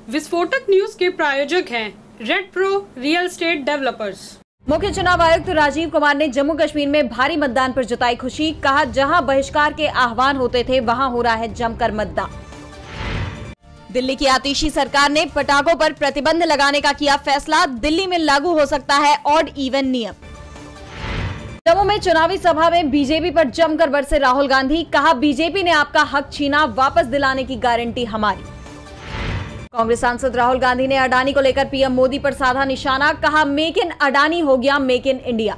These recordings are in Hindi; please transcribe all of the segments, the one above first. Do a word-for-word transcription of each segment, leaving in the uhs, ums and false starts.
विस्फोटक न्यूज के प्रायोजक हैं red pro real estate developers. मुख्य चुनाव आयुक्त राजीव कुमार ने जम्मू कश्मीर में भारी मतदान पर जताई खुशी। कहा, जहां बहिष्कार के आह्वान होते थे वहां हो रहा है जमकर मतदान। दिल्ली की आतिशी सरकार ने पटाखों पर प्रतिबंध लगाने का किया फैसला। दिल्ली में लागू हो सकता है ऑड इवन नियम। जम्मू में चुनावी सभा में बीजेपी पर जमकर बरसे राहुल गांधी। कहा, बीजेपी ने आपका हक छीना, वापस दिलाने की गारंटी हमारी। कांग्रेस सांसद राहुल गांधी ने अडानी को लेकर पीएम मोदी पर साधा निशाना। कहा, मेक इन अडानी हो गया make in India.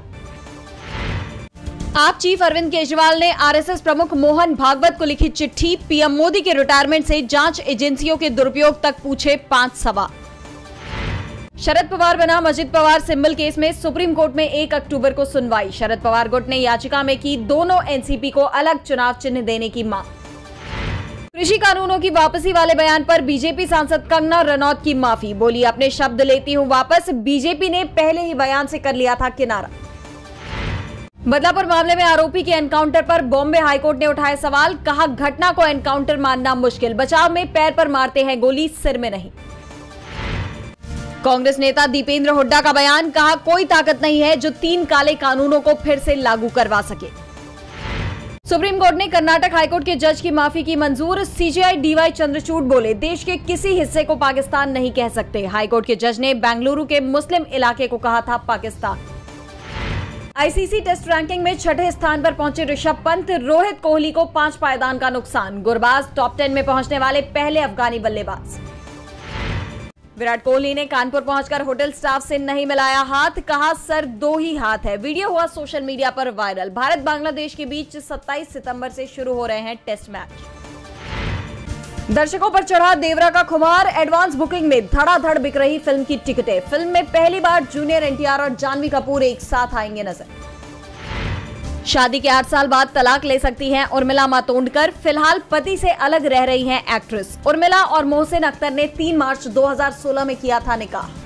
AAP chief Arvind Kejriwal ने आरएसएस प्रमुख मोहन भागवत को लिखी चिट्ठी। पीएम मोदी के रिटायरमेंट से जांच एजेंसियों के दुरुपयोग तक पूछे पांच सवाल। शरद पवार बनाम अजित पवार सिंबल केस में सुप्रीम कोर्ट में एक अक्टूबर को सुनवाई। शरद पवार गुट ने याचिका में की दोनों एनसीपी को अलग चुनाव चिन्ह देने की मांग। कृषि कानूनों की वापसी वाले बयान पर बीजेपी सांसद कंगना रनौत की माफी। बोली, अपने शब्द लेती हूं वापस, बीजेपी ने पहले ही बयान से कर लिया था किनारा। बदलापुर मामले में आरोपी के एनकाउंटर पर बॉम्बे हाईकोर्ट ने उठाए सवाल। कहा, घटना को एनकाउंटर मानना मुश्किल, बचाव में पैर पर मारते हैं गोली, सिर में नहीं। कांग्रेस नेता दीपेंद्र हुड्डा का बयान। कहा, कोई ताकत नहीं है जो तीन काले कानूनों को फिर से लागू करवा सके। सुप्रीम कोर्ट ने कर्नाटक हाईकोर्ट के जज की माफी की मंजूर। सीजेआई डीवाई चंद्रचूड़ बोले, देश के किसी हिस्से को पाकिस्तान नहीं कह सकते। हाईकोर्ट के जज ने बेंगलुरु के मुस्लिम इलाके को कहा था पाकिस्तान। आईसीसी टेस्ट रैंकिंग में छठे स्थान पर पहुंचे ऋषभ पंत। रोहित कोहली को पांच पायदान का नुकसान। गुरबाज टॉप टेन में पहुंचने वाले पहले अफगानी बल्लेबाज। विराट कोहली ने कानपुर पहुंचकर होटल स्टाफ से नहीं मिलाया हाथ। कहा, सर दो ही हाथ है। वीडियो हुआ सोशल मीडिया पर वायरल। भारत बांग्लादेश के बीच सत्ताईस सितंबर से शुरू हो रहे हैं टेस्ट मैच। दर्शकों पर चढ़ा देवरा का खुमार। एडवांस बुकिंग में धड़ाधड़ बिक रही फिल्म की टिकटें। फिल्म में पहली बार जूनियर एनटीआर और जानवी कपूर एक साथ आएंगे नजर। शादी के आठ साल बाद तलाक ले सकती हैं उर्मिला मातोंडकर। फिलहाल पति से अलग रह रही हैं एक्ट्रेस। उर्मिला और मोहसिन अख्तर ने तीन मार्च दो हज़ार सोलह में किया था निकाह।